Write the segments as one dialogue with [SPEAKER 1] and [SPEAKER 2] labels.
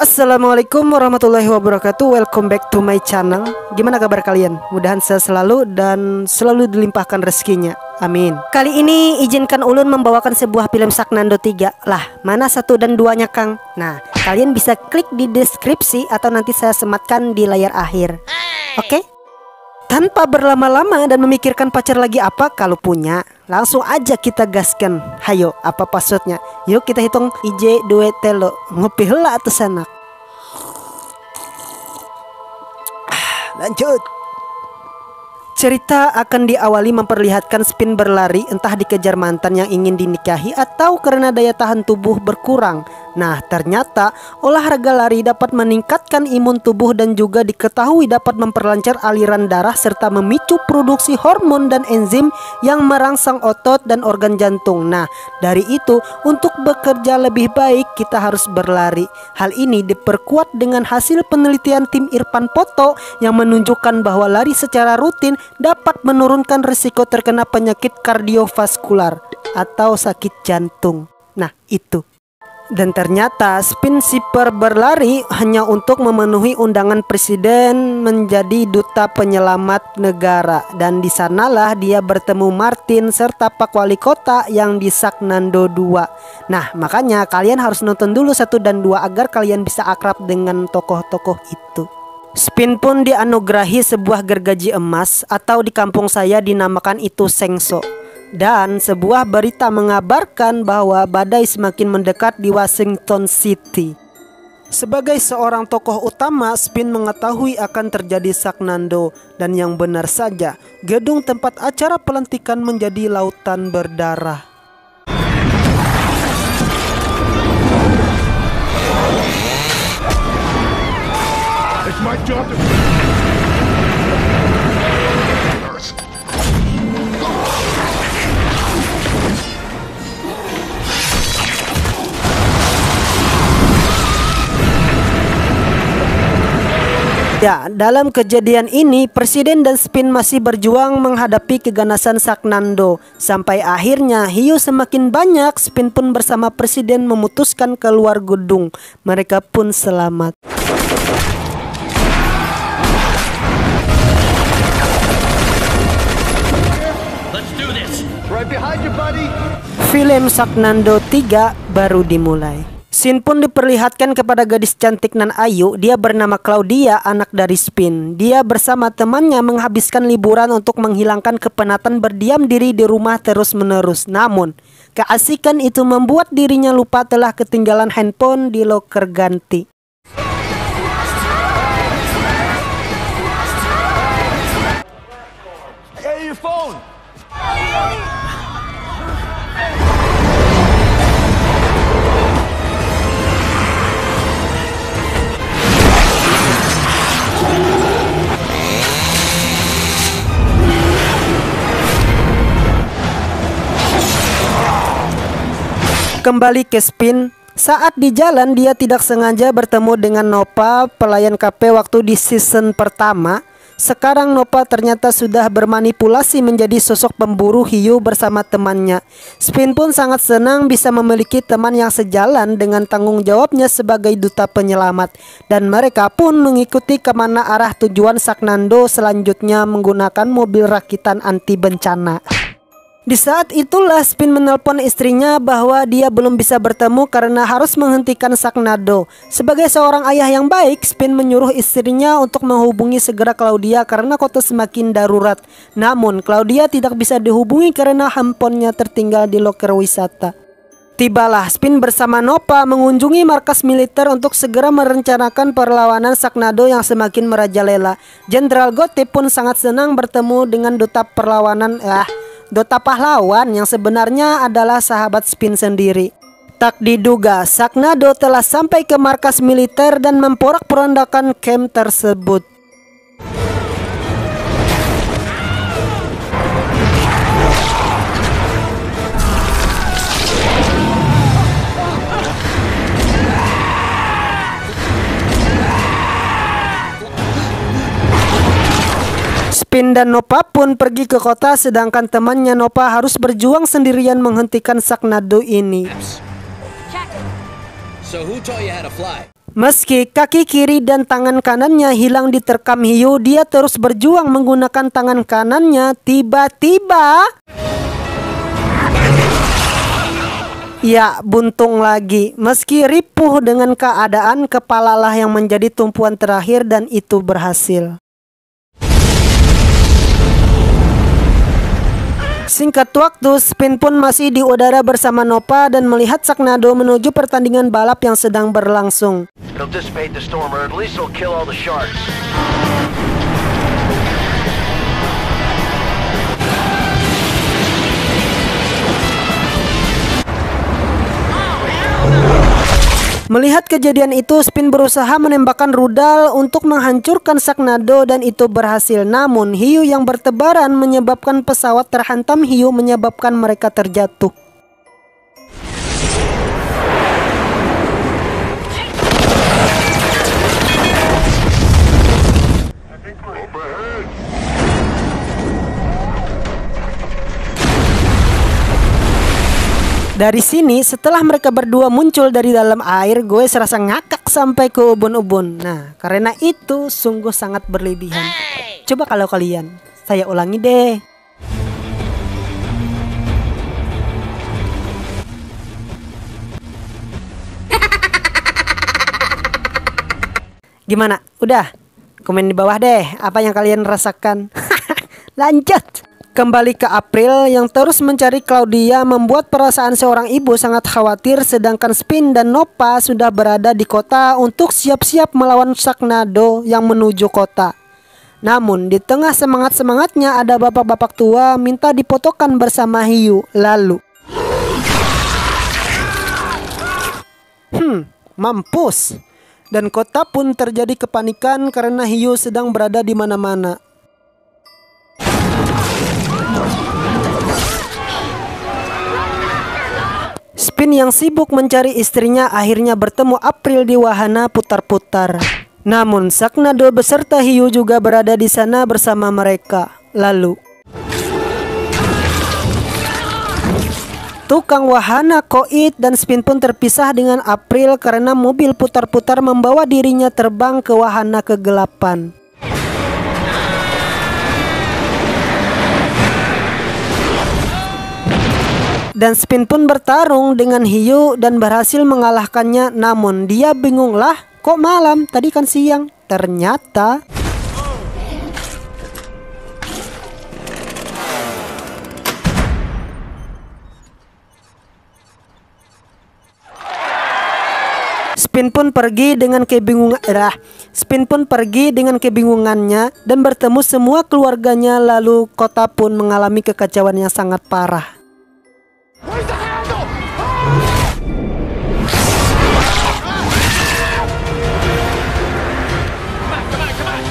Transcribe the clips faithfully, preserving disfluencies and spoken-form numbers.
[SPEAKER 1] Assalamualaikum warahmatullahi wabarakatuh. Welcome back to my channel. Gimana kabar kalian? Mudahan sehat selalu dan selalu dilimpahkan rezekinya. Amin. Kali ini izinkan ulun membawakan sebuah film Saknando tiga. Lah, mana satu dan duanya, Kang? Nah, kalian bisa klik di deskripsi atau nanti saya sematkan di layar akhir. Oke? Okay? Tanpa berlama-lama dan memikirkan pacar lagi apa, kalau punya, langsung aja kita gaskan. Hayo, apa passwordnya? Yuk kita hitung ij dua telo. Ngopi heula atas anak. Lanjut. Cerita akan diawali memperlihatkan Spin berlari, entah dikejar mantan yang ingin dinikahi atau karena daya tahan tubuh berkurang. Nah, ternyata olahraga lari dapat meningkatkan imun tubuh dan juga diketahui dapat memperlancar aliran darah serta memicu produksi hormon dan enzim yang merangsang otot dan organ jantung. Nah, dari itu untuk bekerja lebih baik kita harus berlari. Hal ini diperkuat dengan hasil penelitian tim Irfan Poto yang menunjukkan bahwa lari secara rutin dapat menurunkan risiko terkena penyakit kardiovaskular atau sakit jantung. Nah, itu. Dan ternyata Spin Shipper berlari hanya untuk memenuhi undangan presiden menjadi duta penyelamat negara. Dan di sanalah dia bertemu Martin serta Pak Wali Kota yang di Saknando dua. Nah, makanya kalian harus nonton dulu satu dan dua agar kalian bisa akrab dengan tokoh-tokoh itu. Spin pun dianugerahi sebuah gergaji emas atau di kampung saya dinamakan itu sengso. Dan sebuah berita mengabarkan bahwa badai semakin mendekat di Washington City. Sebagai seorang tokoh utama, Spin mengetahui akan terjadi Saknando. Dan yang benar saja, gedung tempat acara pelantikan menjadi lautan berdarah.
[SPEAKER 2] It's my job to...
[SPEAKER 1] Ya, dalam kejadian ini Presiden dan Spin masih berjuang menghadapi keganasan Saknando. Sampai akhirnya hiu semakin banyak, Spin pun bersama Presiden memutuskan keluar gedung. Mereka pun selamat.
[SPEAKER 2] Let's do this. Right behind you, buddy.
[SPEAKER 1] Film Saknando tiga baru dimulai. Scene pun diperlihatkan kepada gadis cantik nan ayu. Dia bernama Claudia, anak dari Spin. Dia bersama temannya menghabiskan liburan untuk menghilangkan kepenatan berdiam diri di rumah terus-menerus. Namun, keasikan itu membuat dirinya lupa telah ketinggalan handphone di loker ganti.
[SPEAKER 2] Hey, your phone.
[SPEAKER 1] Kembali ke Spin, saat di jalan dia tidak sengaja bertemu dengan Nova, pelayan kafe waktu di season pertama. Sekarang Nova ternyata sudah bermanipulasi menjadi sosok pemburu hiu bersama temannya. Spin pun sangat senang bisa memiliki teman yang sejalan dengan tanggung jawabnya sebagai duta penyelamat. Dan mereka pun mengikuti kemana arah tujuan Saknando selanjutnya menggunakan mobil rakitan anti bencana. Di saat itulah Spin menelpon istrinya bahwa dia belum bisa bertemu karena harus menghentikan Saknando. Sebagai seorang ayah yang baik, Spin menyuruh istrinya untuk menghubungi segera Claudia karena kota semakin darurat. Namun Claudia tidak bisa dihubungi karena handphonenya tertinggal di loker wisata. Tibalah Spin bersama Nova mengunjungi markas militer untuk segera merencanakan perlawanan Saknando yang semakin merajalela. Jenderal Gotti pun sangat senang bertemu dengan duta perlawanan ah Duta pahlawan yang sebenarnya adalah sahabat Spin sendiri. Tak diduga, Saknando telah sampai ke markas militer dan memporak-porandakan camp tersebut. Spin dan Nova pun pergi ke kota, sedangkan temannya Nova harus berjuang sendirian menghentikan Saknado ini.
[SPEAKER 3] So who taught you how to fly?
[SPEAKER 1] Meski kaki kiri dan tangan kanannya hilang diterkam hiu, dia terus berjuang menggunakan tangan kanannya. Tiba-tiba, ya buntung lagi. Meski ripuh dengan keadaan, kepalalah yang menjadi tumpuan terakhir dan itu berhasil. Singkat waktu, Spin pun masih di udara bersama Noppa dan melihat Saknado menuju pertandingan balap yang sedang berlangsung. Melihat kejadian itu, Spin berusaha menembakkan rudal untuk menghancurkan Saknado dan itu berhasil. Namun, hiu yang bertebaran menyebabkan pesawat terhantam hiu, menyebabkan mereka terjatuh. Dari sini, setelah mereka berdua muncul dari dalam air, gue serasa ngakak sampai ke ubun-ubun. Nah, karena itu sungguh sangat berlebihan. Coba kalau kalian, saya ulangi deh. Gimana? Udah? Komen di bawah deh apa yang kalian rasakan. Lanjut. Kembali ke April yang terus mencari Claudia membuat perasaan seorang ibu sangat khawatir, sedangkan Spin dan Noppa sudah berada di kota untuk siap-siap melawan Saknado yang menuju kota. Namun di tengah semangat-semangatnya ada bapak-bapak tua minta dipotokan bersama hiu. Lalu Hmm, mampus. Dan kota pun terjadi kepanikan karena hiu sedang berada di mana-mana. Spin yang sibuk mencari istrinya akhirnya bertemu April di wahana putar-putar. Namun Saknado beserta hiu juga berada di sana bersama mereka. Lalu tukang wahana Koit dan Spin pun terpisah dengan April karena mobil putar-putar membawa dirinya terbang ke wahana kegelapan. Dan Spin pun bertarung dengan hiu dan berhasil mengalahkannya. Namun dia bingung, lah kok malam, tadi kan siang. Ternyata Spin pun pergi dengan kebingungan eh, Spin pun pergi dengan kebingungannya dan bertemu semua keluarganya. Lalu kota pun mengalami kekacauan yang sangat parah.
[SPEAKER 2] Where's the handle? Come on, come on, come on.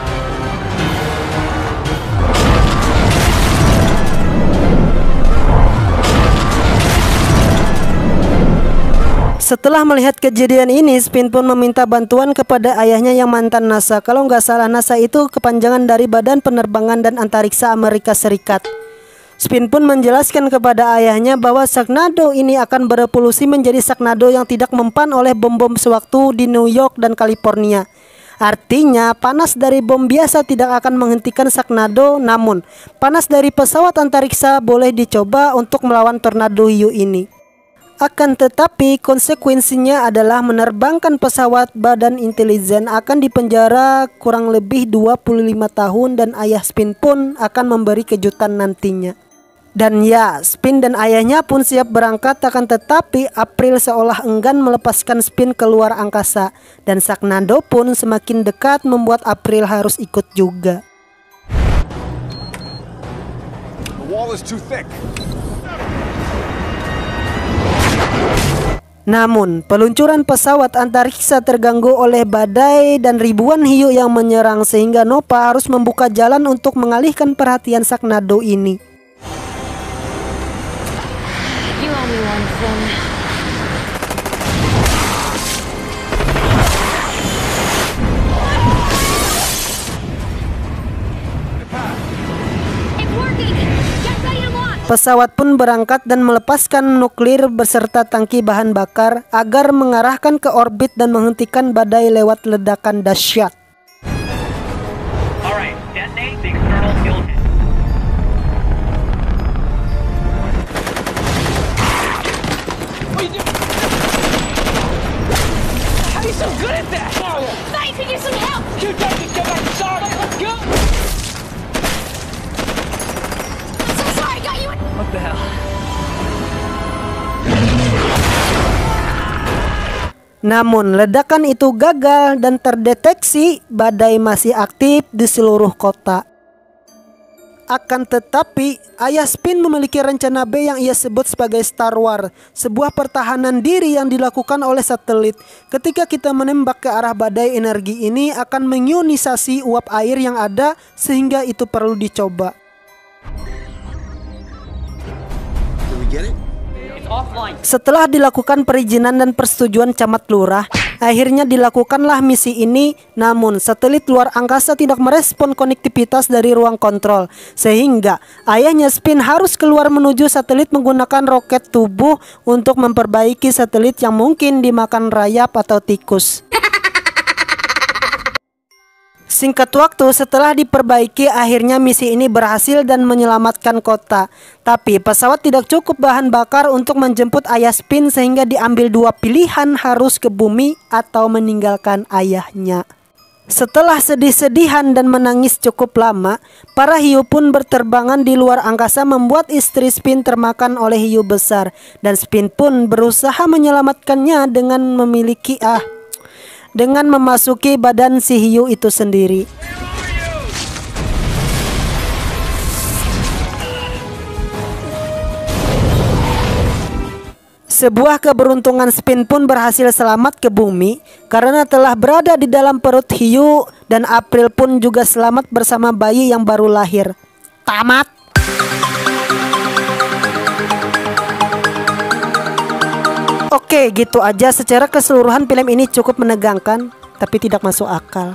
[SPEAKER 1] Setelah melihat kejadian ini, Spin pun meminta bantuan kepada ayahnya yang mantan NASA. Kalau nggak salah, NASA itu kepanjangan dari Badan Penerbangan dan Antariksa Amerika Serikat. Spin pun menjelaskan kepada ayahnya bahwa Saknado ini akan berevolusi menjadi Saknado yang tidak mempan oleh bom-bom sewaktu di New York dan California. Artinya panas dari bom biasa tidak akan menghentikan Saknado, namun panas dari pesawat antariksa boleh dicoba untuk melawan tornado hiu ini. Akan tetapi konsekuensinya adalah menerbangkan pesawat badan intelijen akan dipenjara kurang lebih dua puluh lima tahun dan ayah Spin pun akan memberi kejutan nantinya. Dan ya, Spin dan ayahnya pun siap berangkat, akan tetapi April seolah enggan melepaskan Spin keluar angkasa. Dan Saknado pun semakin dekat membuat April harus ikut juga.
[SPEAKER 2] The wall is too thick.
[SPEAKER 1] Namun, peluncuran pesawat antariksa terganggu oleh badai dan ribuan hiu yang menyerang sehingga Noppa harus membuka jalan untuk mengalihkan perhatian Saknado ini.
[SPEAKER 3] You owe me one, Finn. It's working! Get ready to launch!
[SPEAKER 1] Pesawat pun berangkat dan melepaskan nuklir beserta tangki bahan bakar agar mengarahkan ke orbit dan menghentikan badai lewat ledakan dahsyat.
[SPEAKER 4] Alright, detonate the external fuel tank.
[SPEAKER 2] What are you doing? How are you so good at that?
[SPEAKER 3] Thought you could use some help!
[SPEAKER 2] You don't get back inside. Let's go.
[SPEAKER 3] I'm so sorry, got you in.
[SPEAKER 4] What the hell?
[SPEAKER 1] Namun ledakan itu gagal dan terdeteksi badai masih aktif di seluruh kota. Akan tetapi, ayah Spin memiliki rencana B yang ia sebut sebagai Star War, sebuah pertahanan diri yang dilakukan oleh satelit. Ketika kita menembak ke arah badai, energi ini akan mengionisasi uap air yang ada sehingga itu perlu dicoba. Setelah dilakukan perizinan dan persetujuan camat lurah, akhirnya dilakukanlah misi ini. Namun satelit luar angkasa tidak merespon konektivitas dari ruang kontrol, sehingga ayahnya Spin harus keluar menuju satelit menggunakan roket tubuh untuk memperbaiki satelit yang mungkin dimakan rayap atau tikus. Singkat waktu setelah diperbaiki, akhirnya misi ini berhasil dan menyelamatkan kota. Tapi pesawat tidak cukup bahan bakar untuk menjemput ayah Spin, sehingga diambil dua pilihan, harus ke bumi atau meninggalkan ayahnya. Setelah sedih-sedihan dan menangis cukup lama, para hiu pun berterbangan di luar angkasa membuat istri Spin termakan oleh hiu besar. Dan Spin pun berusaha menyelamatkannya dengan memiliki ah dengan memasuki badan si hiu itu sendiri. Sebuah keberuntungan, Spin pun berhasil selamat ke bumi karena telah berada di dalam perut hiu, dan April pun juga selamat bersama bayi yang baru lahir. Tamat. Oke, gitu aja. Secara keseluruhan film ini cukup menegangkan, tapi tidak masuk akal.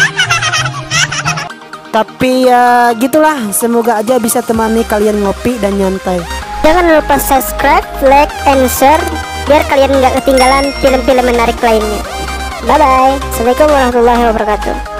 [SPEAKER 1] Tapi ya gitulah, semoga aja bisa temani kalian ngopi dan nyantai.
[SPEAKER 5] Jangan lupa subscribe, like, and share biar kalian nggak ketinggalan film-film menarik lainnya. Bye bye. Assalamualaikum warahmatullahi wabarakatuh.